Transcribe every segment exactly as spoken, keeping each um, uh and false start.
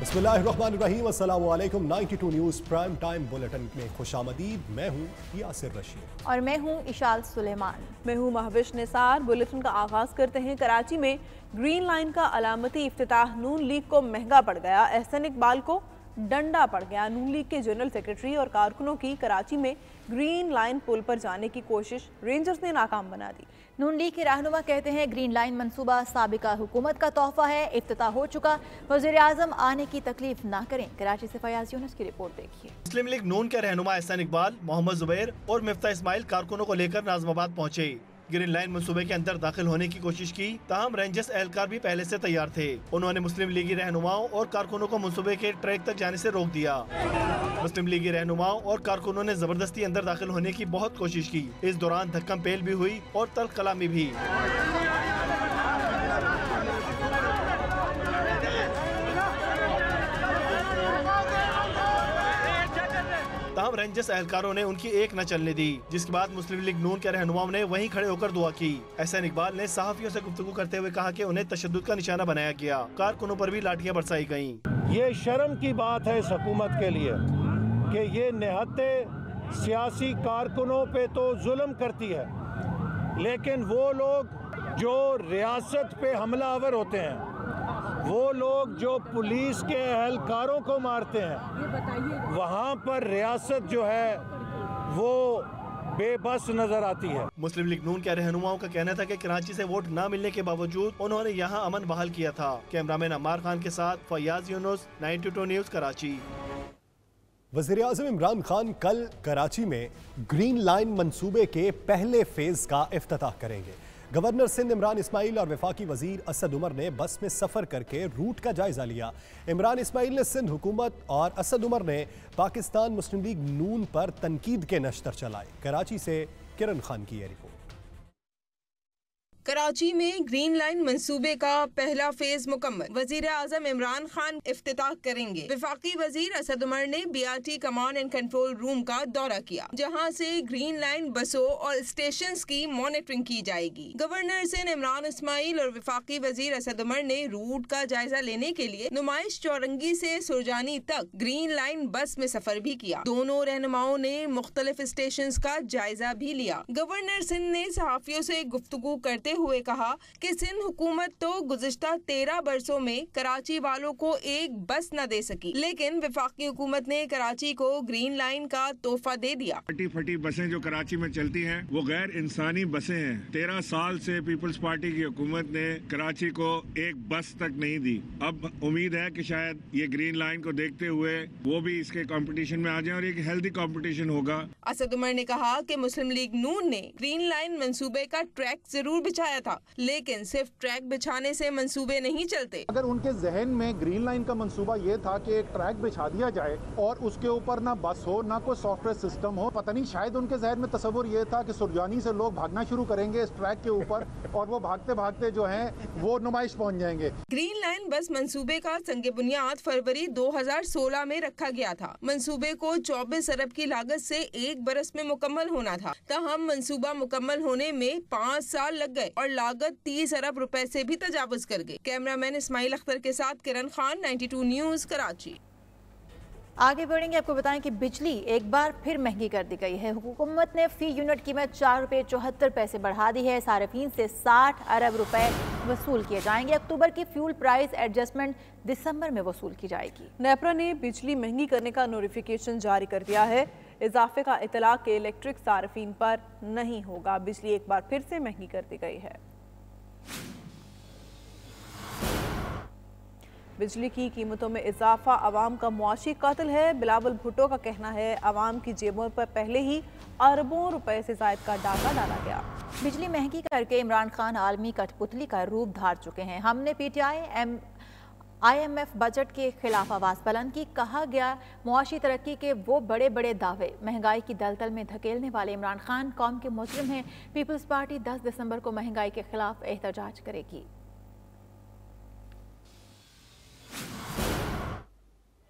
बिस्मिल्लाहिर्रहमानिर्रहीम, अस्सलामु अलैकुम। बानवे न्यूज़ प्राइम टाइम बुलेटिन में खुशामदीद। मैं हूँ यासिर रशीद और मैं हूँ इशाल सुलेमान। मैं हूँ महविश निसार। बुलेटिन का आगाज करते हैं। कराची में ग्रीन लाइन का अलामती इफ्तिताह नून लीग को महंगा पड़ गया। एहसन इकबाल को डंडा पड़ गया। नून लीग के जनरल सेक्रेटरी और कारकुनों की कराची में ग्रीन लाइन पुल पर जाने की कोशिश रेंजर्स ने नाकाम बना दी। नून लीग के रहनुमा कहते हैं ग्रीन लाइन मंसूबा साबिका हुकूमत का तोहफा है, इफ्तिताह हो चुका, वज़ीर आज़म आने की तकलीफ ना करें। कराची से फयाज यूनुस की रिपोर्ट देखिए। मुस्लिम लीग नून के रहनुमा एहसन इकबाल, मोहम्मद जुबैर और मिफ्ता इस्माइल कारकुनों को लेकर नाज़िमाबाद पहुँचे। ग्रीन लाइन मंसूबे के अंदर दाखिल होने की कोशिश की, ताहम रेंजर्स एहलकार भी पहले से तैयार थे। उन्होंने मुस्लिम लीगी रहनुमाओं और कारकुनों को मंसूबे के ट्रैक तक जाने से रोक दिया। मुस्लिम लीगी रहनुमाओं और कारकुनों ने जबरदस्ती अंदर दाखिल होने की बहुत कोशिश की। इस दौरान धक्कम पेल भी हुई और तल्ख कलामी भी। ताहम रेंजर्स एहलकारों ने उनकी एक न चलने दी, जिसके बाद मुस्लिम लीग नून के रहनुमाओं ने वहीं खड़े होकर दुआ की। एहसन इकबाल ने सहाफियों से गुफ्तगू करते हुए कहा कि उन्हें तशद्दुद का निशाना बनाया गया। कारकुनों पर भी लाठियां बरसाई गईं। ये शर्म की बात है इस हुकूमत के लिए कि ये निहत्ते सियासी कारकुनों पे तो जुल्म करती है, लेकिन वो लोग जो रियासत पे हमलावर होते हैं, वो लोग जो पुलिस के एहलकारों को मारते हैं, वहाँ पर रियासत जो है वो बेबस नजर आती है। मुस्लिम लीग नून के रहनुमाओं का कहना था कि कराची से वोट न मिलने के बावजूद उन्होंने यहाँ अमन बहाल किया था। कैमरामैन अम्मार खान के साथ फयाज यूनुस, बानवे न्यूज़ कराची। वज़ीर आज़म इमरान खान कल कराची में ग्रीन लाइन मंसूबे के पहले फेज का इफ्तिताह करेंगे। गवर्नर सिंध इमरान इस्माइल और वफाकी वजीर असद उमर ने बस में सफ़र करके रूट का जायजा लिया। इमरान इस्माइल ने सिंध हुकूमत और असद उमर ने पाकिस्तान मुस्लिम लीग नून पर तनकीद के नश्तर चलाए। कराची से किरण खान की यह रिपोर्ट। कराची में ग्रीन लाइन मंसूबे का पहला फेज मुकम्मल। वजीर आजम इमरान खान इफ्तिताह करेंगे। वफाकी वजीर असद उमर ने B R T command and control room का दौरा किया, जहां से ग्रीन लाइन बसों और स्टेशंस की मॉनिटरिंग की जाएगी। गवर्नर सिंध इमरान इस्माइल और वफाकी वजीर असद उमर ने रूट का जायजा लेने के लिए नुमाइश चौरंगी से सुरजानी तक ग्रीन लाइन बस में सफर भी किया। दोनों रहनुमाओं ने मुख्तलिफ स्टेशंस का जायजा भी लिया। गवर्नर सिंध ने सहाफियों से गुफ्तगू करते हुए कहा कि सिंध हुकूमत तो गुज़िश्ता तेरह बरसों में कराची वालों को एक बस न दे सकी, लेकिन वफाकी हुकूमत ने कराची को ग्रीन लाइन का तोहफा दे दिया। फटी फटी बसें जो कराची में चलती हैं वो गैर इंसानी बसें हैं। तेरह साल से पीपल्स पार्टी की हुकूमत ने कराची को एक बस तक नहीं दी। अब उम्मीद है कि शायद ये ग्रीन लाइन को देखते हुए वो भी इसके कंपटीशन में आ जाए और एक हेल्दी कंपटीशन होगा। असद उमर ने कहा कि मुस्लिम लीग नून ने ग्रीन लाइन मंसूबे का ट्रैक जरूर बिछाया था, लेकिन सिर्फ ट्रैक बिछाने से मंसूबे नहीं चलते। अगर उनके जहन में ग्रीन लाइन का मंसूबा ये था कि एक ट्रैक बिछा दिया जाए और उसके ऊपर ना बस हो ना कोई सॉफ्टवेयर सिस्टम हो, पता नहीं शायद उनके जहन में तस्वुर ये था कि सुरजानी से लोग भागना शुरू करेंगे इस ट्रैक के ऊपर और वो भागते भागते जो है वो नुमाइश पहुंच जाएंगे। ग्रीन लाइन बस मंसूबे का संग बुनियाद फरवरी दो हजार सोलह में रखा गया था। मंसूबे को चौबीस अरब की लागत से एक बरस में मुकम्मल होना था, ताहम मंसूबा मुकम्मल होने में पाँच साल लग गए और लागत तीस अरब रुपए से भी तजावुज कर गए। कैमरामैन इस्माइल अख्तर के साथ किरण खान, बानवे न्यूज़ कराची। आगे बढ़ेंगे। आपको बताएं कि बिजली एक बार फिर महंगी कर दी गई है। हुकूमत ने फी यूनिट कीमत चार रुपये चौहत्तर पैसे बढ़ा दी है। सार्फिन से साठ अरब रुपए वसूल किए जाएंगे। अक्टूबर की फ्यूल प्राइस एडजस्टमेंट दिसंबर में वसूल की जाएगी। नेपरा ने बिजली महंगी करने का नोटिफिकेशन जारी कर दिया है। इजाफे का इतलाक के इलेक्ट्रिक सार्फिन पर नहीं होगा। बिजली एक बार फिर से महंगी कर दी गई है। बिजली की कीमतों में इजाफा अवाम का मुआशी कातिल है। बिलावल भुट्टो का कहना है अवाम की जेबों पर पहले ही अरबों रुपए से जायद का डाका डाला गया। बिजली महंगी करके इमरान खान आलमी कठपुतली का रूप धार चुके हैं। हमने PTI M I M F budget के खिलाफ आवाज़ बुलंद की। कहा गया मुआशी तरक्की के वो बड़े बड़े दावे महंगाई की दलदल में धकेलने वाले इमरान खान कौम के मुजरिम हैं। पीपल्स पार्टी दस दिसंबर को महंगाई के खिलाफ एहतजाज करेगी।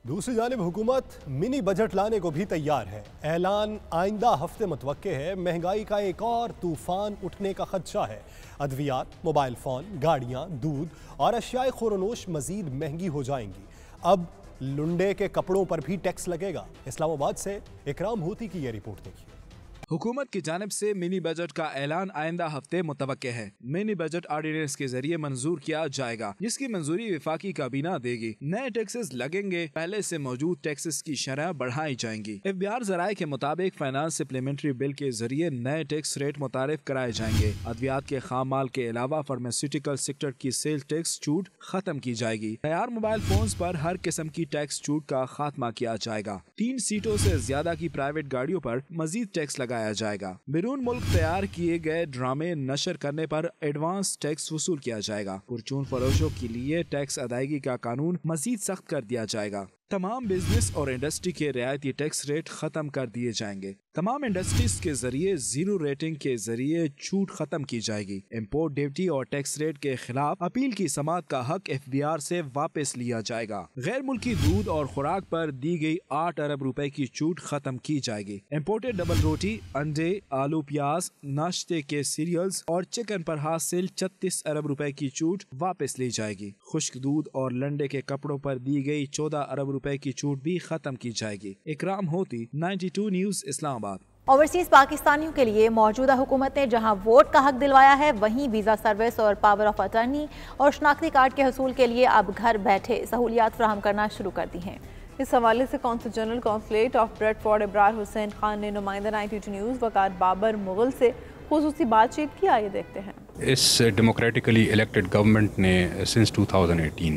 दूसरी जानिब हुकूमत मिनी बजट लाने को भी तैयार है। ऐलान आइंदा हफ्ते मुतवक्के है। महंगाई का एक और तूफान उठने का खदशा है। अद्वियात, मोबाइल फ़ोन, गाड़ियाँ, दूध और अशियाए खुरनोश मजीद महंगी हो जाएंगी। अब लुंडे के कपड़ों पर भी टैक्स लगेगा। इस्लामाबाद से इकराम होती की यह रिपोर्ट देखिए। हुकूमत की जानिब से मिनी बजट का ऐलान आइंदा हफ्ते मुतवक्के है। मिनी बजट ऑर्डिनेंस के जरिए मंजूर किया जाएगा, जिसकी मंजूरी विफाकी काबीना देगी। नए टैक्सेस लगेंगे, पहले से मौजूद टैक्सेस की शरह बढ़ाई जाएंगी। एफबीआर जराये के मुताबिक फाइनेंस सप्लीमेंट्री बिल के जरिए नए टैक्स रेट मुतारिफ कराए जाएंगे। अद्वियात के खाम माल के अलावा फार्मास्यूटिकल सेक्टर की सेल टैक्स छूट खत्म की जाएगी। तैयार मोबाइल फोन पर हर किस्म की टैक्स छूट का खात्मा किया जाएगा। तीन सीटों से ज्यादा की प्राइवेट गाड़ियों पर मजीद टैक्स लगाया जाएगा। बिरून मुल्क तैयार किए गए ड्रामे नशर करने पर एडवांस टैक्स वसूल किया जाएगा। पुरचून फरोशों के लिए टैक्स अदायगी का कानून मजीद सख्त कर दिया जाएगा। तमाम बिजनेस और इंडस्ट्री के रियायती टैक्स रेट खत्म कर दिए जाएंगे। तमाम इंडस्ट्रीज के जरिए जीरो रेटिंग के जरिए छूट खत्म की जाएगी। इम्पोर्ट ड्यूटी और टैक्स रेट के खिलाफ अपील की समाअत का हक एफबीआर से वापस लिया जाएगा। गैर मुल्की दूध और खुराक पर दी गई आठ अरब रुपए की छूट खत्म की जाएगी। इम्पोर्टेड डबल रोटी, अंडे, आलू, प्याज, नाश्ते के सीरियल्स और चिकन पर हासिल छत्तीस अरब रुपए की छूट वापस ली जाएगी। खुश्क दूध और लंडे के कपड़ों पर दी गई चौदह अरब रुपए की छूट भी खत्म की जाएगी। इकराम होती, बानवे न्यूज़, इस्लामाबाद। ओवरसीज पाकिस्तानियों के लिए मौजूदा हुकूमत ने जहां वोट का हक दिलवाया है, वहीं वीज़ा सर्विस और पावर ऑफ अटर्नी और शनाख्ती कार्ड के हसूल के लिए अब घर बैठे सहूलियात फराहम करना शुरू कर दी हैं। इस हवाले से consul general consulate of Bradford Ibrar Hussain Khan ने नुमाइंदा ninety two news Waqar Babar Mughal से खुसूसी बातचीत की। आइए देखते हैं। इस डेमोक्रेटिकली इलेक्टेड गवर्नमेंट ने since two thousand eighteen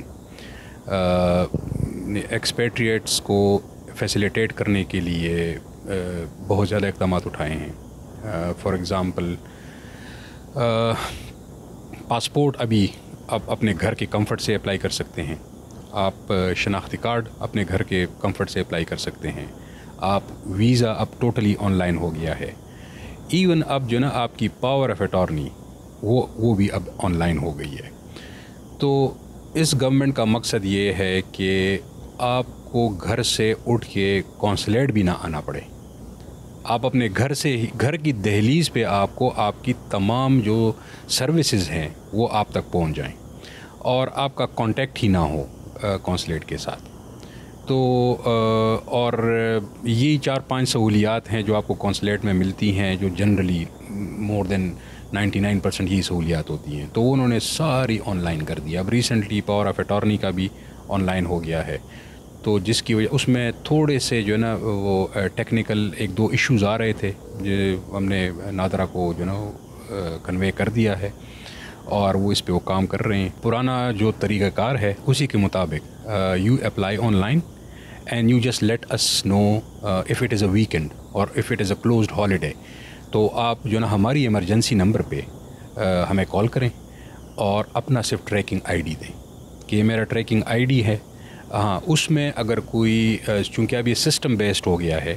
expatriates को फैसिलिटेट करने के लिए बहुत ज़्यादा इक़दाम उठाए हैं। फॉर एग्ज़ाम्पल पासपोर्ट अभी आप अपने घर के कंफर्ट से अप्लाई कर सकते हैं। आप शनाख्ती कार्ड अपने घर के कंफर्ट से अप्लाई कर सकते हैं। आप वीज़ा अब टोटली ऑनलाइन हो गया है। इवन अब जो ना आपकी पावर ऑफ अटॉर्नी वो वो भी अब ऑनलाइन हो गई है। तो इस गवर्नमेंट का मकसद ये है कि आपको घर से उठ के कौंसलेट भी ना आना पड़े। आप अपने घर से ही, घर की दहलीज़ पे आपको आपकी तमाम जो सर्विसेज हैं वो आप तक पहुंच जाएं और आपका कांटेक्ट ही ना हो कौंसलेट के साथ। तो और ये चार पांच सहूलियात हैं जो आपको कौंसलेट में मिलती हैं, जो जनरली मोर देन निन्यानवे परसेंट ही सहूलियात होती हैं। तो उन्होंने सारी ऑनलाइन कर दिया। अब रिसेंटली पावर ऑफ अटॉर्नी का भी ऑनलाइन हो गया है। तो जिसकी वजह उसमें थोड़े से जो है ना वो टेक्निकल एक दो इश्यूज़ आ रहे थे, जो हमने नादरा को जो ना कन्वे कर दिया है और वो इस पे वो काम कर रहे हैं। पुराना जो तरीक़ाकार है उसी के मुताबिक you apply online and you just let us know if it is a weekend और if it is a closed holiday. तो आप जो ना हमारी इमरजेंसी नंबर पे uh, हमें कॉल करें और अपना सिर्फ ट्रैकिंग आईडी दें कि मेरा ट्रैकिंग आईडी है। हाँ, उसमें अगर कोई चूँकि अब ये सिस्टम बेस्ड हो गया है,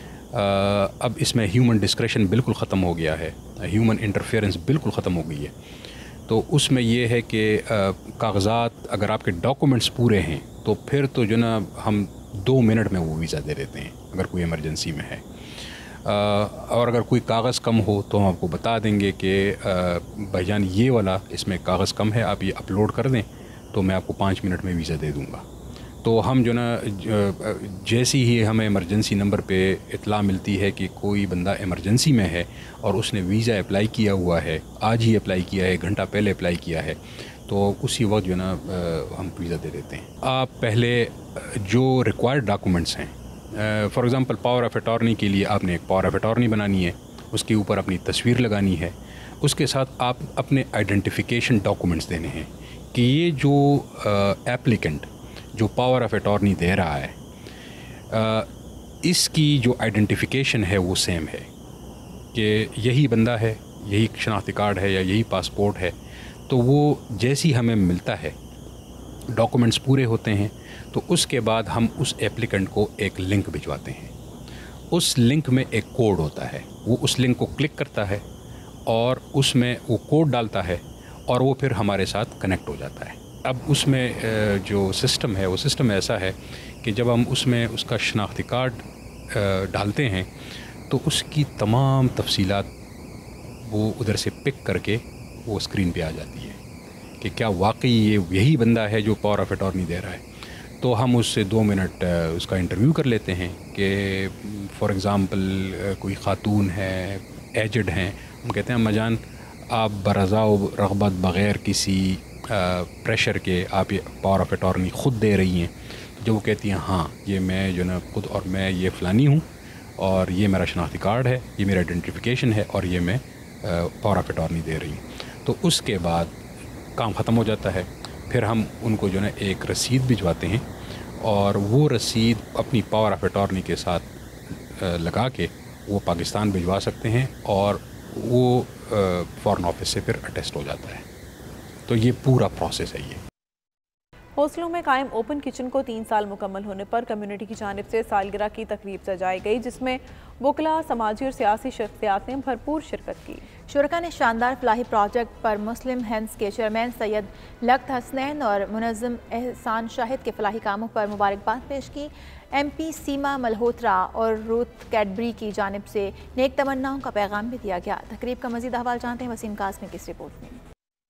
अब इसमें ह्यूमन डिस्क्रेशन बिल्कुल ख़त्म हो गया है, ह्यूमन इंटरफेरेंस बिल्कुल ख़त्म हो गई है। तो उसमें ये है कि कागज़ात अगर आपके डॉक्यूमेंट्स पूरे हैं तो फिर तो जो ना हम दो मिनट में वो वीज़ा दे देते हैं अगर कोई इमरजेंसी में है। और अगर कोई कागज़ कम हो तो हम आपको बता देंगे कि भाईजान ये वाला इसमें कागज़ कम है, आप ये अपलोड कर दें तो मैं आपको पाँच मिनट में वीज़ा दे दूँगा। तो हम जो ना जैसी ही हमें इमरजेंसी नंबर पे इत्तला मिलती है कि कोई बंदा इमरजेंसी में है और उसने वीज़ा अप्लाई किया हुआ है, आज ही अप्लाई किया है, घंटा पहले अप्लाई किया है, तो उसी वक्त जो ना हम वीज़ा दे देते हैं। आप पहले जो रिक्वायर्ड डॉक्यूमेंट्स हैं, for example power of attorney के लिए आपने एक पावर ऑफ अटॉर्नी बनानी है, उसके ऊपर अपनी तस्वीर लगानी है, उसके साथ आप अपने आइडेंटिफिकेशन डॉक्यूमेंट्स देने हैं कि ये जो एप्लीकेंट जो पावर ऑफ अटॉर्नी दे रहा है आ, इसकी जो आइडेंटिफिकेशन है वो सेम है कि यही बंदा है, यही शनाख्ती कार्ड है या यही पासपोर्ट है। तो वो जैसी हमें मिलता है, डॉक्यूमेंट्स पूरे होते हैं, तो उसके बाद हम उस एप्लीकेंट को एक लिंक भिजवाते हैं। उस लिंक में एक कोड होता है, वो उस लिंक को क्लिक करता है और उसमें वो कोड डालता है और वो फिर हमारे साथ कनेक्ट हो जाता है। अब उसमें जो सिस्टम है वो सिस्टम ऐसा है कि जब हम उसमें उसका शनाख्ती कार्ड डालते हैं तो उसकी तमाम तफसीलात वो उधर से पिक करके वो स्क्रीन पे आ जाती है कि क्या वाकई ये यही बंदा है जो पावर ऑफ अटॉर्नी दे रहा है। तो हम उससे दो मिनट उसका इंटरव्यू कर लेते हैं कि फॉर एग्ज़ाम्पल कोई ख़ातून है, एजड हैं, हम कहते हैं मजान आप बरज़ा रग़बत बग़ैर किसी प्रेशर के आप ये पावर ऑफ अटॉर्नी ख़ुद दे रही हैं। जब वो कहती हैं हाँ ये मैं जो ना खुद और मैं ये फ़लानी हूँ और ये मेरा शनाख्ती कार्ड है, ये मेरा आइडेंटिफिकेशन है और ये मैं पावर ऑफ अटॉर्नी दे रही हूँ, तो उसके बाद काम ख़त्म हो जाता है। फिर हम उनको जो है एक रसीद भिजवाते हैं और वो रसीद अपनी पावर ऑफ अटॉर्नी के साथ लगा के वो पाकिस्तान भिजवा सकते हैं और वो फॉरेन ऑफिस से फिर अटेस्ट हो जाता है। तो ये पूरा प्रोसेस है। ये हौसलों में कायम ओपन किचन को तीन साल मुकम्मल होने पर कम्युनिटी की जानिब से सालगिरह की तकरीब सजाई गई, जिसमें वकला, समाजी और सियासी शख्सियात ने भरपूर शिरकत की। शुरका ने शानदार फलाही प्रोजेक्ट पर मुस्लिम हैंड्स के चेयरमैन सैयद लख्त हसनैन और मुनज़्ज़म एहसान शाहिद के फलाही कामों पर मुबारकबाद पेश की। एम पी सीमा मल्होत्रा और रूथ कैडबरी की जानिब से नेक तमन्नाओं का पैगाम भी दिया गया। तकरीब का मज़ीद अहवाल जानते हैं वसीम कासमी की इस रिपोर्ट में।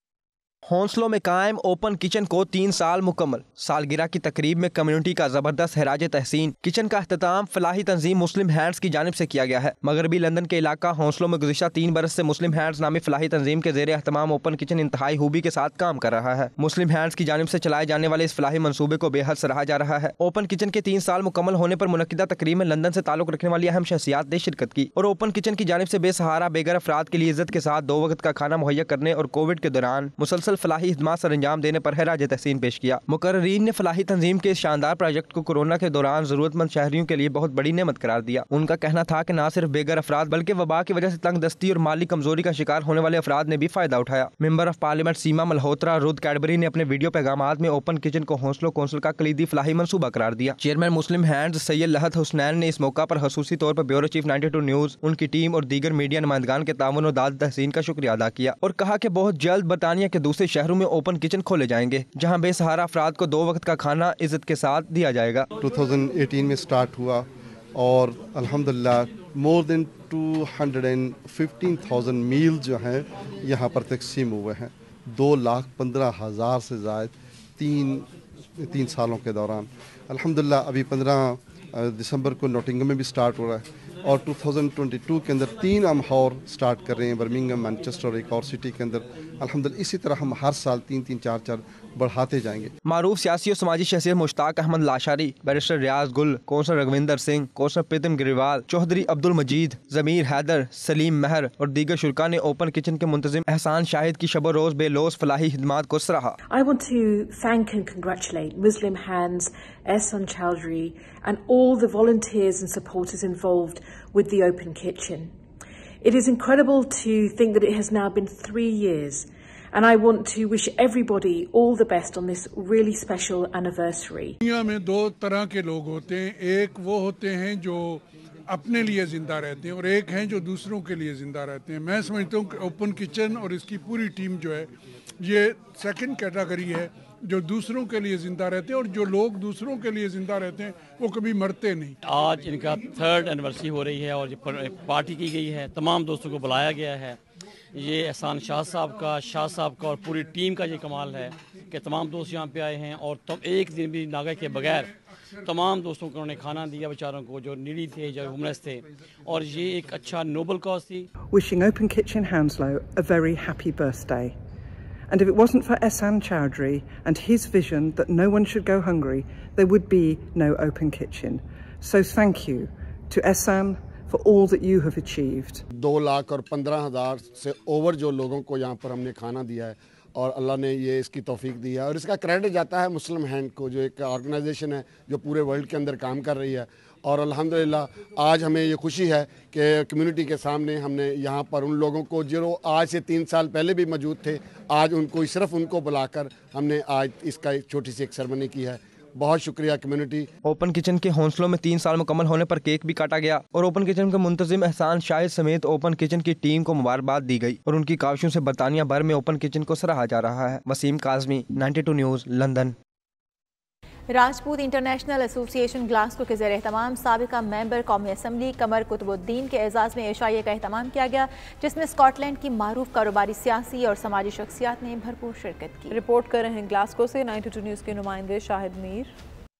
हौसलों में कायम ओपन किचन को तीन साल मुकम्मल। सालगिरह की तकरीब में कम्युनिटी का जबरदस्त खराज तहसीन। किचन का अख्तिताम फलाही तंजीम मुस्लिम हैंड्स की जानिब से किया गया है। मगरबी लंदन के इलाका हौसलों में गुज़िश्ता तीन बरस से मुस्लिम हैंड्स नामी फलाही तंजीम के ज़ेरे अहतमाम ओपन किचन इंतहाई खूबी के साथ काम कर रहा है। मुस्लिम हैंड्स की जानिब से चलाए जाने वाले इस फलाही मनसूबे को बेहद सराहा जा रहा है। ओपन किचन के तीन साल मुकम्मल होने पर मुनक्किदा तकरीब में लंदन से ताल्लुक रखने वाली अहम शख्सियात ने शिरकत की और ओपन किचन की जानिब से बेसहारा बेघर अफराद के लिए इज्जत के साथ दो वक्त का खाना मुहैया करने और कोविड के दौरान मुसलसल फलाही खिदमात अंजाम देने पर खराज तहसीन पेश किया। मुकर्रीन ने फलाही तंजीम के इस शानदार प्रोजेक्ट को कोरोना के दौरान जरूरतमंद शहरियों के लिए बहुत बड़ी नेमत करार दिया। उनका कहना था कि न सिर्फ बेघर अफराद बल्कि वबा की वजह से तंग दस्ती और माली कमजोरी का शिकार होने वाले अफराद ने भी फायदा उठाया। Member of parliament Seema Malhotra Ruth Cadbury ने अपने वीडियो पैगामात में ओपन किचन को हौसलों कौंसिल का कलीदी फलाही मनसूबा करार दिया। Chairman Muslim Hands Syed Lakht Hasnain ने इस मौका पर खसूसी तौर पर bureau chief ninety two news, उनकी टीम और दीगर मीडिया नुमाइंदगान के ताउन और दाद तहसीन का शुक्रिया अदा किया और कहा कि बहुत जल्द बरतानिया के दूसरे शहरों में ओपन किचन खोले जाएंगे जहां बेसहारा अफराद को दो वक्त का खाना इज्जत के साथ दिया जाएगा। दो हज़ार अठारह में स्टार्ट हुआ और अल्हम्दुलिल्लाह more than two hundred fifteen thousand meal जो हैं यहाँ पर तकसीम हुए हैं। दो लाख पंद्रह हज़ार से ज़्यादा तीन तीन सालों के दौरान। अल्हम्दुलिल्लाह अभी पंद्रह दिसंबर को नोटिंगम में भी स्टार्ट हो रहा है और दो हज़ार बाईस के अंदर तीन हम और स्टार्ट कर रहे हैं, बर्मिंघम, मैनचेस्टर और एक और सिटी के अंदर। अल्हम्दुलिल्लाह इसी तरह हम हर साल तीन तीन चार चार बढ़ाते जाएंगे। मारूफ सियासी और समाजी शख्सियत Mushtaq Ahmed Lashari, barrister Riaz Gul, councillor Raghvinder Singh, councillor Pritam Giriwal, Chaudhry Abdul Majeed, Zameer Haider, Saleem Mehar और दीगर शुरका ने ओपन किचन के मुंतजिम एहसान शाहिद की शब रोज बेलोस फलाही खिदमात को सराहा। I want to thank and congratulate Muslim Hands, Ehsan Chowdhury and all the volunteers and supporters involved with the Open Kitchen. It is incredible to think that it has now been three years and I want to wish everybody all the best on this really special anniversary. दुनिया में दो तरह के लोग होते हैं, एक वो होते हैं जो अपने लिए जिंदा रहते हैं और एक हैं जो दूसरों के लिए जिंदा रहते हैं। मैं समझता हूँ कि ओपन किचन और इसकी पूरी टीम जो है ये सेकंड कैटेगरी है, जो दूसरों के लिए जिंदा रहते हैं और जो लोग दूसरों के लिए जिंदा रहते हैं वो कभी मरते नहीं। आज इनका थर्ड एनिवर्सरी हो रही है और पार्टी की गई है, तमाम दोस्तों को बुलाया गया है। ये एहसान शाह साहब का, शाह साहब का और पूरी टीम का ये कमाल है कि तमाम दोस्त यहाँ पे आए हैं और तो एक दिन भी नागा के बगैर तमाम दोस्तों को उन्होंने खाना दिया, बेचारों को जो नीडी थे, जो होमलेस थे, और ये एक अच्छा नोबल कॉज थी। Wishing Open Kitchen Hounslow a very happy birthday. And if it wasn't for Ehsan Chowdhury and his vision that no one should go hungry, there would be no Open Kitchen. So thank you to Ehsan for all that you have achieved. दो लाख और पंद्रह हज़ार से over जो लोगों को यहाँ पर हमने खाना दिया है और अल्लाह ने ये इसकी तौफीक दी है और इसका क्रेडिट जाता है मुस्लिम हैंड को, जो एक ऑर्गेनाइजेशन है जो पूरे वर्ल्ड के अंदर काम कर रही है। और अल्हम्दुलिल्लाह आज हमें ये खुशी है कि कम्युनिटी के सामने हमने यहाँ पर उन लोगों को जो आज से तीन साल पहले भी मौजूद थे, आज उनको सिर्फ उनको बुलाकर हमने आज इसका एक छोटी सी एक सेरेमनी की है बहुत शुक्रिया कम्युनिटी। ओपन किचन के हौसलों में तीन साल मुकम्मल होने पर केक भी काटा गया और ओपन किचन के मुंतजिम एहसान शाहिद समेत ओपन किचन की टीम को मुबारकबाद दी गई और उनकी काविशों से बरतानिया भर में ओपन किचन को सराहा जा रहा है। Waseem Kazmi, ninety two news, London. Rajput International Association Glasgow के ज़ेर एहतमाम साबिका मेंबर कौमी असम्बली कमर कुतुबुद्दीन के एजाज़ में एशाइया का एहतमाम किया गया, जिसमें स्कॉटलैंड की मारूफ कारोबारी, सियासी और समाजी शख्सियात ने भरपूर शिरकत की। रिपोर्ट कर रहे हैं ग्लासगो से नाइन्टी टू न्यूज़ के नुमाइंदे शाहिद मीर।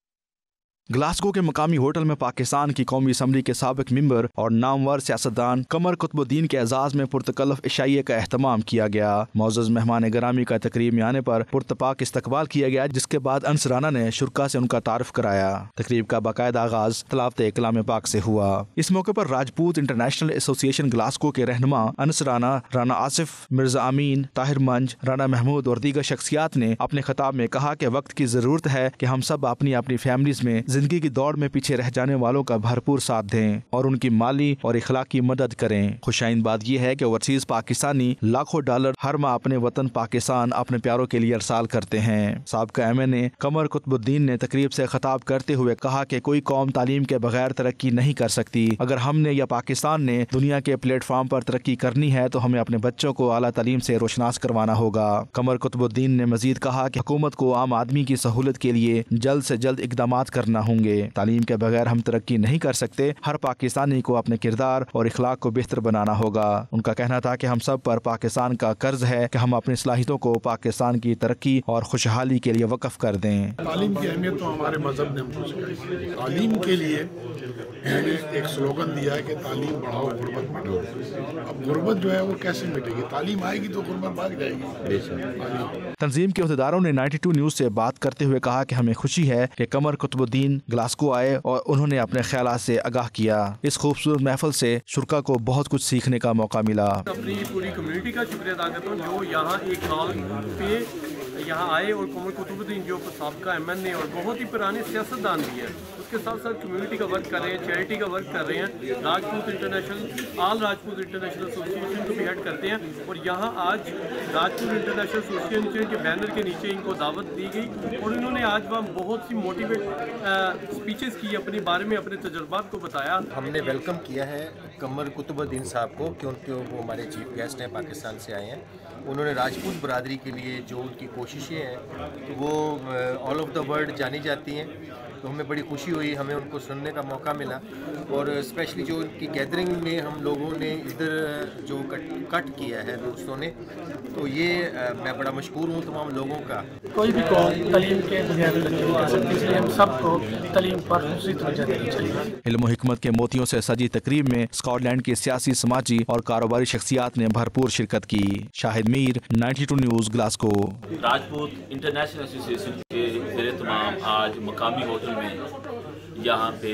ग्लासगो के मकामी होटल में पाकिस्तान की कौमी असम्बली के साबिक मेंबर और नामवर सियासतदान कमर कुतुबुद्दीन के एजाज में पुरतकल्लफ इशाइये का एहतमाम किया गया। मौजूद मेहमान गिरामी का तकरीब में आने पर पुरतपाक इस्तकबाल किया गया, जिसके बाद अंसराना ने शुरा से उनका तारुफ कराया। तकरीब का बाकायदा आगाज तलावत कलाम पाक से हुआ। इस मौके पर राजपूत इंटरनेशनल एसोसिएशन ग्लासगो के रहनुमा अंसराना, राना आसिफ, मिर्जा अमीन, ताहिर मंज, राना महमूद और दीगर शख्सियात ने अपने खिताब में कहा कि वक्त की जरूरत है कि हम सब अपनी अपनी फैमिलीज में जिंदगी की दौड़ में पीछे रह जाने वालों का भरपूर साथ दें और उनकी माली और इखलाकी मदद करें। खुशाइन बात यह है कि ओवरसीज पाकिस्तानी लाखों डॉलर हर माह अपने वतन पाकिस्तान अपने प्यारों के लिए अरसाल करते हैं। साबिका M N A Qamar Qutbuddin ने तकरीब से खिताब करते हुए कहा कि कोई कौम तालीम के बगैर तरक्की नहीं कर सकती। अगर हमने या पाकिस्तान ने दुनिया के प्लेटफॉर्म पर तरक्की करनी है तो हमें अपने बच्चों को आला तालीम से रोशनास करवाना होगा। कमर कुतुबुद्दीन ने मजीद कहा कि हुकूमत को आम आदमी की सहूलत के लिए जल्द से जल्द इकदाम करना होंगे। तालीम के बगैर हम तरक्की नहीं कर सकते। हर पाकिस्तानी को अपने किरदार और इखलाक को बेहतर बनाना होगा। उनका कहना था कि हम सब पर पाकिस्तान का कर्ज है कि हम अपनी सलाहियतों को पाकिस्तान की तरक्की और खुशहाली के लिए वक्फ कर दें। तालीम की अहमियत तो हमारे मजहब ने हमको सिखाई। तालीम के लिए मैंने एक स्लोगन दिया है कि तालीम बढ़ाओ, गुर्बत मिटाओ। अब गुर्बत जो है वो कैसे मिटेगी? तालीम आएगी तो गुर्बत भाग जाएगी। तंजीम के अहदेदारों ने नाइन्टी टू न्यूज़ से बात करते हुए कहा कि हमें खुशी है कि कमर कुतुबुद्दीन ग्लासगो आए और उन्होंने अपने ख्यालात से आगाह किया। इस खूबसूरत महफिल से शुरा को बहुत कुछ सीखने का मौका मिला। अपनी पूरी कम्युनिटी का शुक्रिया अदा करता हूँ जो यहाँ एक साल पे यहाँ आए और कमर कुतुबुद्दीन जो साबिका एम एन ए और बहुत ही पुराने सियासतदान भी है, उसके साथ साथ कम्युनिटी का वर्क कर रहे हैं, चैरिटी का वर्क कर रहे हैं। Rajput International all Rajput International Association को भी हेड करते हैं और यहाँ आज राजपूत इंटरनेशनल एसोसिएशन के बैनर के नीचे इनको दावत दी गई और इन्होंने आज वहाँ बहुत सी मोटिवेट स्पीचेस की, अपने बारे में अपने तजुर्बात को बताया। हमने वेलकम किया है कमर कुतुबुद्दीन साहब को क्योंकि वो हमारे चीफ गेस्ट हैं, पाकिस्तान से आए हैं। उन्होंने राजपूत बरादरी के लिए जो उनकी कोशिशें हैं वो ऑल ओवर द वर्ल्ड जानी जाती हैं, तो हमें बड़ी खुशी हुई, हमें उनको सुनने का मौका मिला और स्पेशली जो उनकी गैदरिंग में हम लोगों ने इधर जो कट, कट किया है दोस्तों ने, तो ये आ, मैं बड़ा मशकूर हूँ तमाम लोगों का। कोई भी कौम तालीम के बगैर नहीं कर सकती, इसलिए हम सबको तालीम पर उसी तवज्जो देनी चाहिए। इल्म और हिकमत के मोतियों से सजी तकरीब में स्कॉटलैंड की सियासी, समाजी और कारोबारी शख्सियात ने भरपूर शिरकत की। Shahid Mir, ninety two news, Glasgow. Rajput International Association के ज़ेर तमाम आज मकामी होटल में यहाँ पे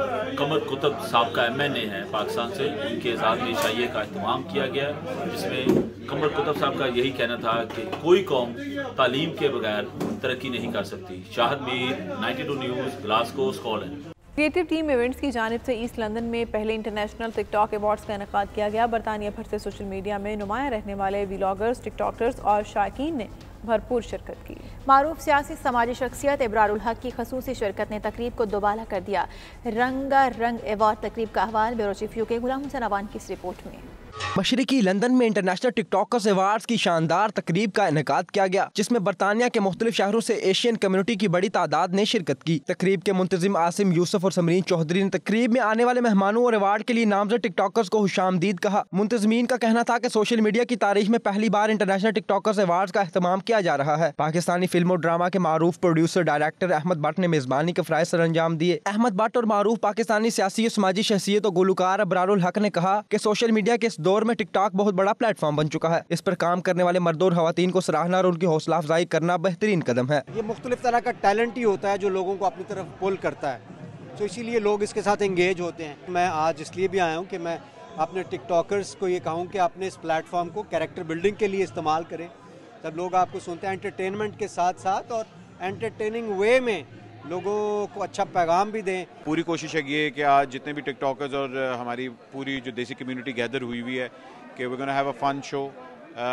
कमर कुतुब साहब का एम एन ए है पाकिस्तान से, उनके एजाज़ में इशाइये का एहतमाम किया गया, जिसमें कमर कुतुब साहब का यही कहना था कि कोई कौम तालीम के बगैर तरक्की नहीं कर सकती। Shahid Mir, ninety two news, Glasgow, Scotland. Creative team events की जानिब से ईस्ट लंदन में पहले इंटरनेशनल टिकटॉक अवार्ड्स का इनेकाद किया गया। बरतानिया भर से सोशल मीडिया में नुमाया रहने वाले व्लॉगर्स, टिकटॉकर्स और शायकीन ने भरपूर शिरकत की। मारूफ सियासी समाजी शख्सियत इब्रारुल हक की खसूसी शिरकत ने तकरीब को दोबाला कर दिया। रंगा रंग अवार्ड तकरीब का अहवाल ब्यूरो चीफ यू के गुलाम हुसैन अवान की इस रिपोर्ट में। मशरिकी लंदन में इंटरनेशनल टिकटॉकर्स अवार्ड्स की शानदार तकरीब का इनेकाद किया गया, जिसमें बरतानिया के मुख्तलिफ शहरों से एशियन कम्युनिटी की बड़ी तादाद ने शिरकत की। तकरीब के मुंतजिम आसिम यूसुफ और समरीन चौधरी ने तकरीब में आने वाले मेहमानों और अवार्ड के लिए नामजद टिकटॉकर्स को खुशामदीद कहा। मुंतजमीन का कहना था कि सोशल मीडिया की तारीख में पहली बार इंटरनेशनल टिकटॉकर्स अवार्ड्स का एहतमाम किया जा रहा है। पाकिस्तानी फिल्म और ड्रामा के मारूफ प्रोड्यूसर डायरेक्टर अहमद भट्ट ने मेजबानी के फराइज सर अंजाम दिए। अहमद भट्ट और मारूफ पाकिस्तानी सियासी और समाजी शख्सियत और गुलकार इब्रारुल हक ने कहा कि सोशल मीडिया के इस दौर में टिकटॉक बहुत बड़ा प्लेटफॉर्म बन चुका है। इस पर काम करने वाले मर्दों और खवातीन को सराहना और उनकी हौसला अफजाई करना बेहतरीन कदम है। ये मुख्तलिफ तरह का टैलेंट ही होता है जो लोगों को अपनी तरफ पुल करता है, तो इसीलिए लोग इसके साथ एंगेज होते हैं। मैं आज इसलिए भी आया हूँ कि मैं अपने टिकटॉकर्स को ये कहूँ कि अपने इस प्लेटफॉर्म को कैरेक्टर बिल्डिंग के लिए इस्तेमाल करें। तब लोग आपको सुनते हैं एंटरटेनमेंट के साथ साथ और एंटरटेनिंग वे में लोगों को अच्छा पैगाम भी दें। पूरी कोशिश है ये कि आज जितने भी टिकटॉकर्स और हमारी पूरी जो देसी कम्युनिटी गैदर हुई हुई है कि we gonna have a fun show,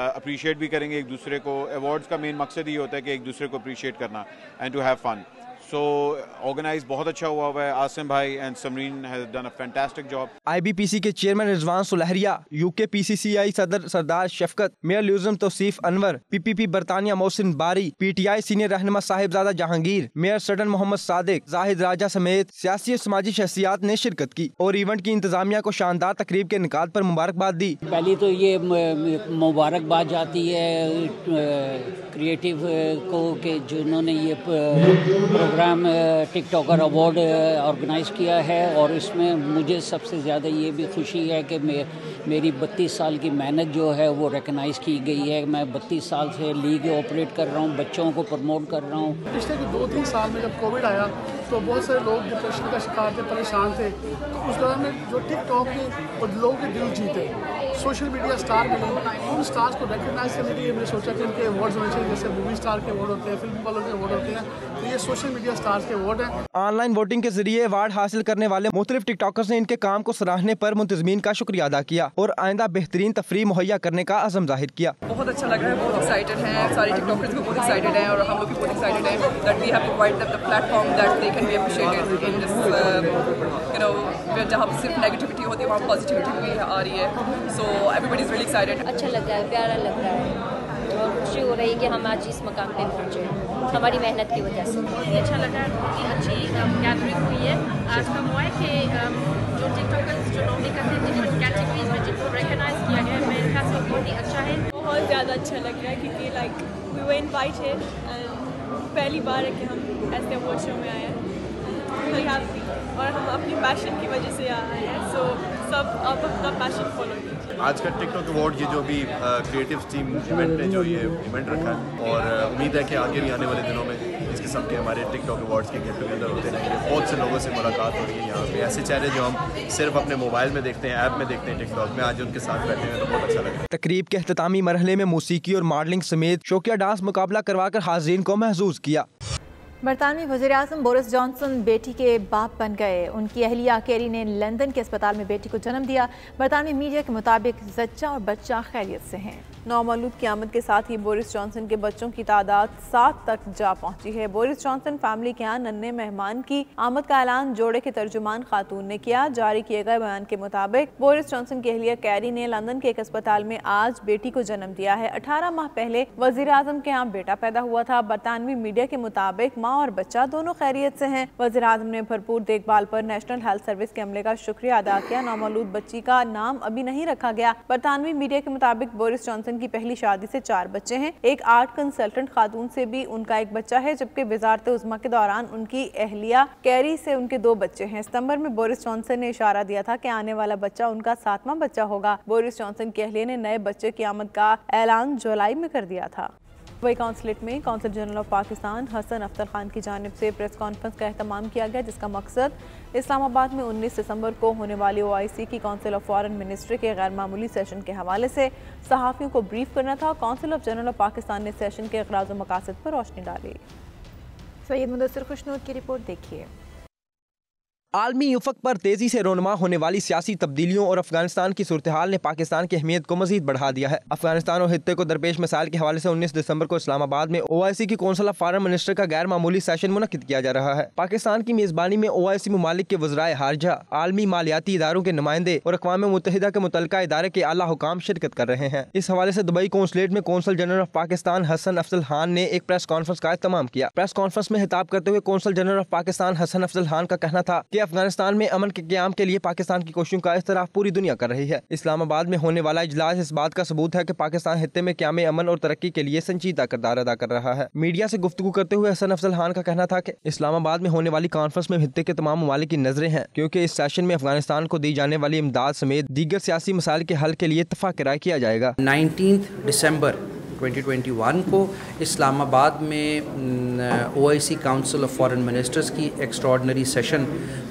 appreciate भी करेंगे एक दूसरे को। अवार्ड्स का मेन मकसद ही होता है कि एक दूसरे को अप्रिशिएट करना and to have fun. So organise बहुत अच्छा हुआ हुआ है. आसिम भाई and Samreen has done a fantastic job. IBPC के chairman Rizwan Sulehria, UK PCCI सदर Sardar Shafqat, mayor Lewisham Tauseef Anwar, PPP बरतानिया मोहसिन बारी, पीटीआई सीनियर रहनुमा साहिबजादा जहांगीर, मेयर सडन मोहम्मद सादिक, जाहिद राजा समेत सियासी और समाजी शख्सियात ने शिरकत की और इवेंट की इंतजामिया को शानदार तकरीब के इनकाद पर मुबारकबाद दी। पहली तो ये मुबारकबाद जाती है क्रिएटिव को कि जिन्होंने ये प्रोग्राम टिकटॉकर अवार्ड ऑर्गेनाइज किया है, और इसमें मुझे सबसे ज़्यादा ये भी खुशी है कि मे, मेरी बत्तीस साल की मेहनत जो है वो रिकगनाइज़ की गई है। मैं बत्तीस साल से लीग ऑपरेट कर रहा हूँ, बच्चों को प्रमोट कर रहा हूँ। पिछले दो तीन साल में जब कोविड आया तो बहुत सारे लोग डिप्रेशन का शिकार थे, परेशान थे, तो उस दौरान में जो टिकटॉक ने और लोगों के दिल जीते, सोशल मीडिया स्टार मिले, उन स्टार्स को रिकगनाइज करने के लिए मैंने सोचा कि इनके अवार्ड्स होने चाहिए, जैसे मूवी स्टार के अवार्ड होते हैं, फिल्म वालों के अवार्ड होते हैं, तो ये सोशल मीडिया स्टार्स के अवार्ड हैं। ऑनलाइन वोटिंग के जरिए अवार्ड हासिल करने वाले मुख्तलिफ टिकटॉकर्स ने इनके काम को सराहने पर मुंतजमीन का शुक्रिया अदा किया और आइंदा बेहतरीन तफरीह मुहैया करने का अज़म जाहिर किया। बहुत अच्छा लग रहा है, बहुत एक्साइटेड हैं, सारे टिकटॉकर्स भी बहुत एक्साइटेड हैं और हम लोग भी बहुत एक्साइटेड हैं that we have provided them the platform that they can be appreciated in this you know जहाँ सिर्फ नेगेटिविटी होती है वहाँ पॉजिटिविटी भी आ रही है। So everybody is really excited. अच्छा लग रहा है, प्यारा लग रहा है और खुशी हो रही है कि हम आज इस मकाम पे पहुँचे हमारी मेहनत की वजह से। बहुत ही अच्छा लग रहा है, बहुत ही अच्छी गैदरिंग हुई है। आज का हुआ है कि जो टिकटॉकर्स जो नॉमिनेट करते हैं डिफरेंट कैटेगरीज में जिनको रिकॉग्नाइज किया गया है, मेरे ख्याल से बहुत ही अच्छा है। बहुत ज़्यादा अच्छा लग रहा है क्योंकि like we were invited and पहली बार है कि हम ऐसे अवार्ड शो में आए हैं और हम अपनी पैशन की वजह से आए हैं। सो सब आप अपना पैशन फॉलो कीजिए। आज का टिकटॉक अवार्ड ये जो भी क्रिएटिव टीम इवेंट ने जो ये इवेंट रखा है, और उम्मीद है कि आगे भी आने वाले दिनों में इस किस्म के हमारे टिकटॉक अवार्ड्स के गेट टुगेदर होते रहेंगे। बहुत से लोगों से मुलाकात हो रही है यहाँ पे, ऐसे चेहरे जो हम सिर्फ अपने मोबाइल में देखते हैं, ऐप में देखते हैं, टिकटॉक में आज उनके साथ बैठे हैं तो बहुत अच्छा लग रहा है। तकरीब के अख्तामी मरहले में मौसीकी और मॉडलिंग समेत शौकिया डांस मुकाबला करवाकर हाज़रीन को महसूस किया। बरतानवी वज़ीर-ए-आज़म बोरिस जॉनसन बेटी के बाप बन गए। उनकी अहलिया कैरी ने लंदन के अस्पताल में बेटी को जन्म दिया। बरतानवी मीडिया के मुताबिक जच्चा और बच्चा खैरियत से हैं। नौमौलूद की आमद के साथ ही बोरिस जॉनसन के बच्चों की तादाद सात तक जा पहुंची है। बोरिस जॉनसन फैमिली के यहाँ नन्हे मेहमान की आमद का ऐलान जोड़े के तर्जुमान खातून ने किया। जारी किए गए बयान के मुताबिक बोरिस जॉनसन की अहलिया कैरी ने लंदन के एक अस्पताल में आज बेटी को जन्म दिया है। अठारह माह पहले वज़ीर-ए-आज़म के यहाँ बेटा पैदा हुआ था। बरतानवी मीडिया के मुताबिक माँ और बच्चा दोनों खैरियत से हैं। वज़ीर-ए-आज़म ने भरपूर देखभाल पर नेशनल हेल्थ सर्विस के अमले का शुक्रिया अदा किया। नौमौलूद बच्ची का नाम अभी नहीं रखा गया। बरतानवी मीडिया के मुताबिक बोरिस जॉनसन की पहली शादी से चार बच्चे हैं। एक आर्ट कंसल्टेंट खातून से भी उनका एक बच्चा है, जबकि वज़ारत उज़्मा के दौरान उनकी अहलिया कैरी से उनके दो बच्चे हैं। सितंबर में बोरिस जॉनसन ने इशारा दिया था कि आने वाला बच्चा उनका सातवां बच्चा होगा। बोरिस जॉनसन की अहलिया ने नए बच्चे की आमद का ऐलान जुलाई में कर दिया था। वही काउंसलेट में council general of Pakistan Hasan Afzal Khan की जानिब से प्रेस कॉन्फ्रेंस का एहतमाम किया गया, जिसका मकसद इस्लामाबाद में उन्नीस दिसंबर को होने वाली ओ आई सी की काउंसिल ऑफ फॉरेन मिनिस्ट्री के गैर मामूली सेशन के हवाले से सहाफ़ियों को ब्रीफ करना था। Council of general of Pakistan ने सेशन के अगराज़ व मकासद पर रोशनी डाली। सैयद मुदस्सिर खुशनूद की रिपोर्ट देखिए। आलमी उफ़क़ पर तेजी से रोनमा होने वाली सियासी तब्दीलियों और अफगानिस्तान की सूरत हाल ने पाकिस्तान की अहमियत को मजीद बढ़ा दिया है। अफगानिस्तान और खित्ते को दरपेश मिसाइल के हवाले से उन्नीस दिसंबर को इस्लामाबाद में ओ आई सी की कौंसिल ऑफ फॉरेन मिनिस्टर का गैर मामूली सेशन मुनक्किद किया जा रहा है। पाकिस्तान की मेजबानी में ओ आई सी ममालिक के वज़राए हारजा, आलमी मालियाती इदारों के नुमाइंदे और अक़वाम मुत्तहिदा के मुतल्लिका इदारे के आला हुकाम शिरकत कर रहे हैं। इस हवाले से दुबई कौंसलेट में consul general of Pakistan Hasan Afzal Khan ने एक प्रेस कॉन्फ्रेंस का एहतमाम किया। प्रेस कॉन्फ्रेंस में खिताब करते हुए consul general of Pakistan Hasan Afzal Khan का कहना था कि अफगानिस्तान में के क़याम के लिए पाकिस्तान की कोशिशों का इस्तराफ पूरी दुनिया कर रही है। इस्लामाबाद में होने वाला इजलास इस बात का सबूत है कि पाकिस्तान खित्ते में क़याम अमन और तरक्की के लिए संजीदा किरदार अदा कर रहा है। मीडिया से गुफ्तगू करते हुए हसन अफजल खान का कहना था कि इस्लामाबाद में होने वाली कॉन्फ्रेंस में खित्ते के तमाम ममालिक की नजरें हैं, क्योंकि इस सेशन में अफगानिस्तान को दी जाने वाली इमदाद समेत दीगर सियासी मसाइल के हल के लिए इत्तफाक राय किया जाएगा। नाइनटीन दिसंबर दो हज़ार इक्कीस को इस्लामाबाद में O I C council of foreign ministers की एक्स्ट्राऑर्डिनरी सेशन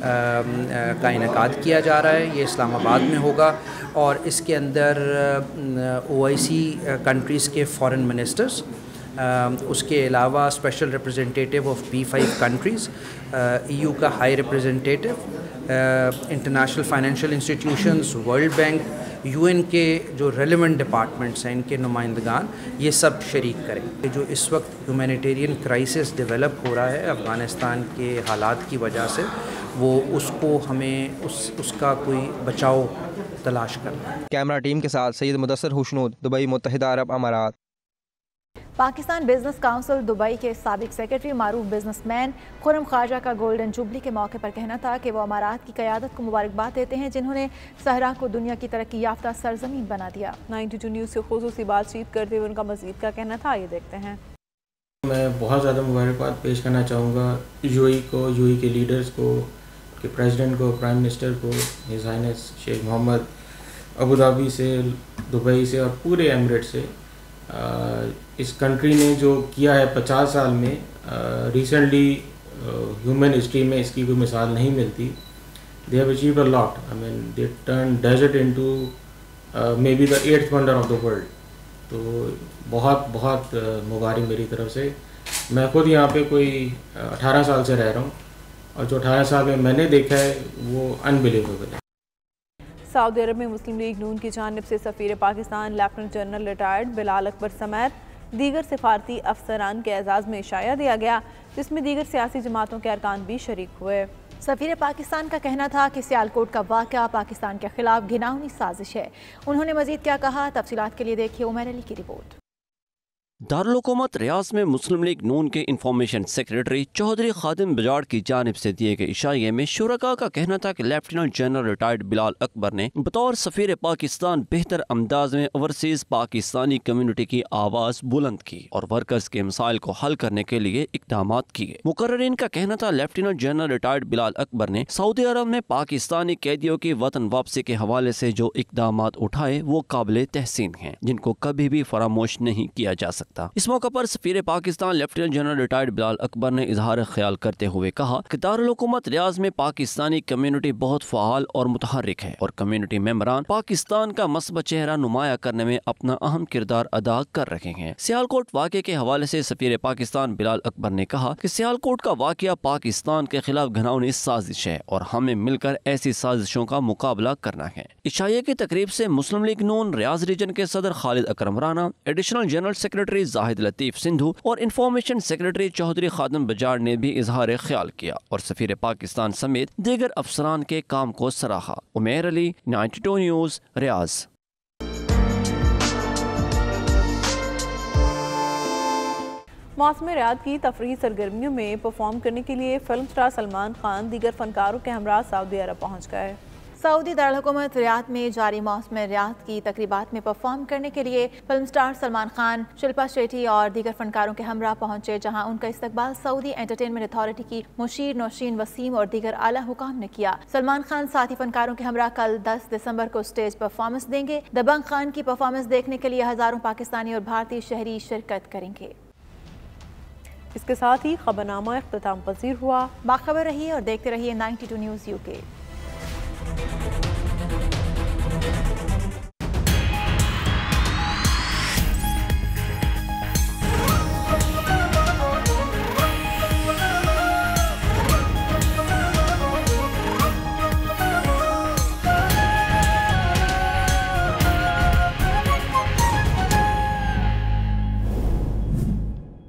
का इनेकाद किया जा रहा है। ये इस्लामाबाद में होगा और इसके अंदर ओ आई सी कंट्रीज़ के फॉरेन मिनिस्टर्स, उसके अलावा special representative of B five countries, E U का high representative, international financial institutions, world bank, UN के जो रेलेवेंट डिपार्टमेंट्स हैं इनके नुमाइंदगान ये सब शरीक करें। जो इस वक्त ह्यूमैनिटेरियन क्राइसिस डेवलप हो रहा है अफ़गानिस्तान के हालात की वजह से, वो उसको हमें उस उसका कोई बचाव तलाश करना है। कैमरा टीम के साथ सैयद मुदस्सर हुस्नूद, दुबई, मुत्तहिदा अरब अमारात। पाकिस्तान बिजनेस काउंसिल दुबई के साबिक सेक्रेटरी मारूफ बिजनेसमैन खुरम ख्वाजा का गोल्डन जुबली के मौके पर कहना था कि वो अमारात की क़यादत को मुबारकबाद देते हैं जिन्होंने सहरा को दुनिया की तरक्की याफ्ता सरजमीन बना दिया। नाइन्टी टू न्यूज़ से खुसूसी बातचीत करते हुए उनका मज़ीद का कहना था, ये देखते हैं। मैं बहुत ज़्यादा मुबारकबाद पेश करना चाहूँगा यूएई को, यूएई के लीडर्स को, के प्रेसिडेंट को, प्राइम मिनिस्टर को, his highness Sheikh Mohammed, Abu Dhabi से, दुबई से और पूरे एमिरेट से। इस कंट्री ने जो किया है पचास साल में, रिसेंटली ह्यूमन हिस्ट्री में इसकी कोई मिसाल नहीं मिलती। They have achieved a lot. I mean they turn desert into maybe the eighth wonder of the world. तो बहुत बहुत uh, मुबारक मेरी तरफ से। मैं खुद यहाँ पे कोई अठारह साल से रह रहा हूँ और जो अठारह साल में मैंने देखा है वो अनबिलीवेबल है। सऊदी अरब में मुस्लिम लीग नून की जानिब से सफ़ीर Pakistan lieutenant general retired Bilal Akbar समेत दीगर सिफारती अफसरान के एजाज़ में इशाया दिया गया, जिसमें दीगर सियासी जमातों के अरकान भी शरीक हुए। सफ़ीर पाकिस्तान का कहना था कि सियालकोट का वाक़या पाकिस्तान के खिलाफ घिनौनी साजिश है। उन्होंने मज़ीद क्या कहा, तफसीलात के लिए देखिए उमर अली की रिपोर्ट। दारुल हुकूमत रियाज में मुस्लिम लीग नून के इंफॉर्मेशन सेक्रेटरी चौधरी खादिम बजाड़ की जानिब से दिए गए इशारे में शुरका का कहना था कि lieutenant general retired Bilal Akbar ने बतौर सफीर पाकिस्तान बेहतर अंदाज में ओवरसीज पाकिस्तानी कम्युनिटी की आवाज़ बुलंद की और वर्कर्स के मसाइल को हल करने के लिए इकदाम किए। मुकर्ररीन का कहना था lieutenant general retired Bilal Akbar ने सऊदी अरब में पाकिस्तानी कैदियों की वतन वापसी के हवाले से जो इकदाम उठाए वो काबिल तहसीन हैं, जिनको कभी भी फरामोश नहीं किया जा सकता। इस मौके पर सफीर Pakistan lieutenant general retired Bilal Akbar ने इजहार ख्याल करते हुए कहा कि दारुल हुकूमत रियाज में पाकिस्तानी कम्युनिटी बहुत फ़ाल और मुतहर्रिक है और कम्युनिटी मेंबरान पाकिस्तान का मस्बा चेहरा नुमाया करने में अपना अहम किरदार अदा कर रहे हैं। सियालकोट वाक़े के हवाले से सफीर पाकिस्तान बिलाल अकबर ने कहा कि सियालकोट का वाक़या पाकिस्तान के खिलाफ घिनौनी साजिश है और हमें मिलकर ऐसी साजिशों का मुकाबला करना है। इशाये की तकरीब से मुस्लिम लीग नून रियाज रीजन के सदर Khalid Akram Rana, additional general secretary Zahid Latif Sindhu और इंफॉर्मेशन सेक्रेटरी चौधरी खादिम बजाड़ ने भी इजहार ख्याल किया और सफीर पाकिस्तान समेत दीगर अफसरान के काम को सराहा। Umair Ali, ninety two news, Riyadh. मौसम रियाद की तफरीही सरगर्मियों में परफॉर्म करने के लिए फिल्म स्टार सलमान खान दीगर फनकारों के हमरा सऊदी अरब पहुँच गए। सऊदी दारुल हुकूमत रियाद में जारी मौसम रियाद की तकरीबात में परफॉर्म करने के लिए फिल्म स्टार सलमान खान, शिल्पा शेट्टी और दीगर फनकारों के हमरा पहुंचे, जहां उनका इस्तकबाल सऊदी एंटरटेनमेंट अथॉरिटी की मुशीर नौशीन वसीम और दीगर आला हुकाम ने किया। सलमान खान साथी फनकारों के हमरा कल दस दिसंबर को स्टेज परफॉर्मेंस देंगे। दबंग खान की परफॉर्मेंस देखने के लिए हजारों पाकिस्तानी और भारतीय शहरी शिरकत करेंगे। इसके साथ ही खबरनामा इख्तिताम पजीर हुआ। बाखबर रहिए और देखते रहिए नाइन्टी टू न्यूज़ यूके।